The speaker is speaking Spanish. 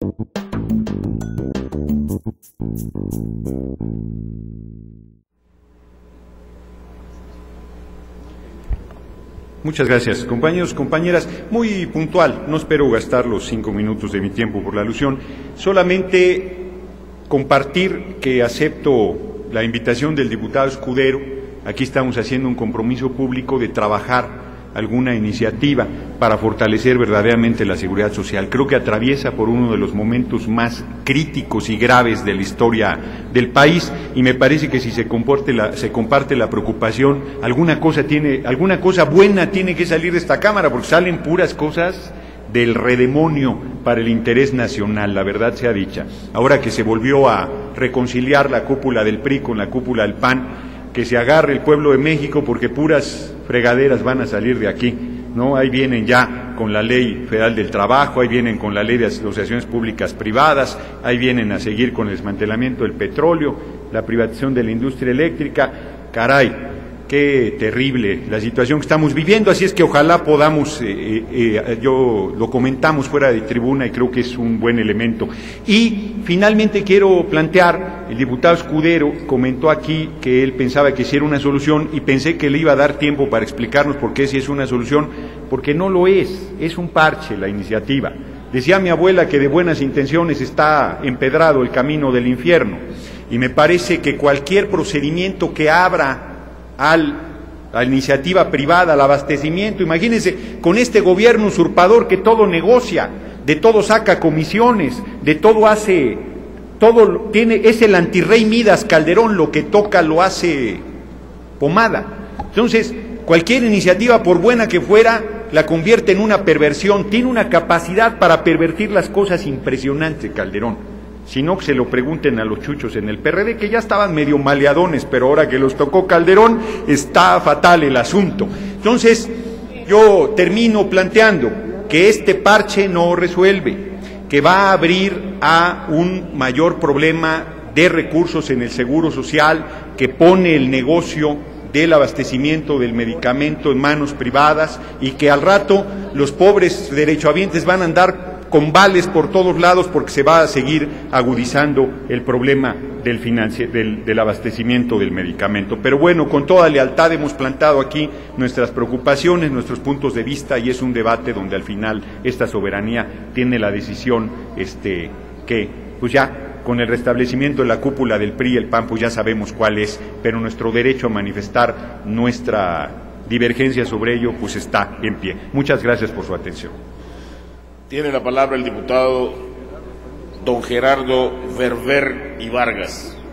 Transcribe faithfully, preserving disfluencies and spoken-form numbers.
Muchas gracias, compañeros, compañeras. Muy puntual, no espero gastar los cinco minutos de mi tiempo por la alusión, solamente compartir que acepto la invitación del diputado Escudero. Aquí estamos haciendo un compromiso público de trabajar alguna iniciativa para fortalecer verdaderamente la seguridad social. Creo que atraviesa por uno de los momentos más críticos y graves de la historia del país, y me parece que si se comparte la, se comparte la preocupación, alguna cosa tiene, alguna cosa buena tiene que salir de esta Cámara, porque salen puras cosas del redemonio para el interés nacional, la verdad sea dicha. Ahora que se volvió a reconciliar la cúpula del P R I con la cúpula del P A N, que se agarre el pueblo de México, porque puras fregaderas van a salir de aquí, ¿no? Ahí vienen ya con la Ley Federal del Trabajo, ahí vienen con la Ley de Asociaciones Públicas Privadas, ahí vienen a seguir con el desmantelamiento del petróleo, la privatización de la industria eléctrica. Caray, qué terrible la situación que estamos viviendo, así es que ojalá podamos, eh, eh, yo lo comentamos fuera de tribuna y creo que es un buen elemento. Y finalmente quiero plantear, el diputado Escudero comentó aquí que él pensaba que sí era una solución, y pensé que le iba a dar tiempo para explicarnos por qué sí es una solución, porque no lo es, es un parche la iniciativa. Decía mi abuela que de buenas intenciones está empedrado el camino del infierno, y me parece que cualquier procedimiento que abra Al, a la iniciativa privada, al abastecimiento. Imagínense, con este gobierno usurpador que todo negocia, de todo saca comisiones, de todo hace, todo tiene, es el antirrey Midas Calderón, lo que toca lo hace pomada. Entonces, cualquier iniciativa, por buena que fuera, la convierte en una perversión, tiene una capacidad para pervertir las cosas impresionante, Calderón. Si no, que se lo pregunten a los chuchos en el P R D, que ya estaban medio maleadones, pero ahora que los tocó Calderón, está fatal el asunto. Entonces, yo termino planteando que este parche no resuelve, que va a abrir a un mayor problema de recursos en el Seguro Social, que pone el negocio del abastecimiento del medicamento en manos privadas, y que al rato los pobres derechohabientes van a andar con vales por todos lados, porque se va a seguir agudizando el problema del, financi- del, del abastecimiento del medicamento. Pero bueno, con toda lealtad hemos plantado aquí nuestras preocupaciones, nuestros puntos de vista, y es un debate donde al final esta soberanía tiene la decisión este, que, pues ya, con el restablecimiento de la cúpula del P R I y el P A N, pues ya sabemos cuál es, pero nuestro derecho a manifestar nuestra divergencia sobre ello, pues está en pie. Muchas gracias por su atención. Tiene la palabra el diputado don Gerardo Verver y Vargas.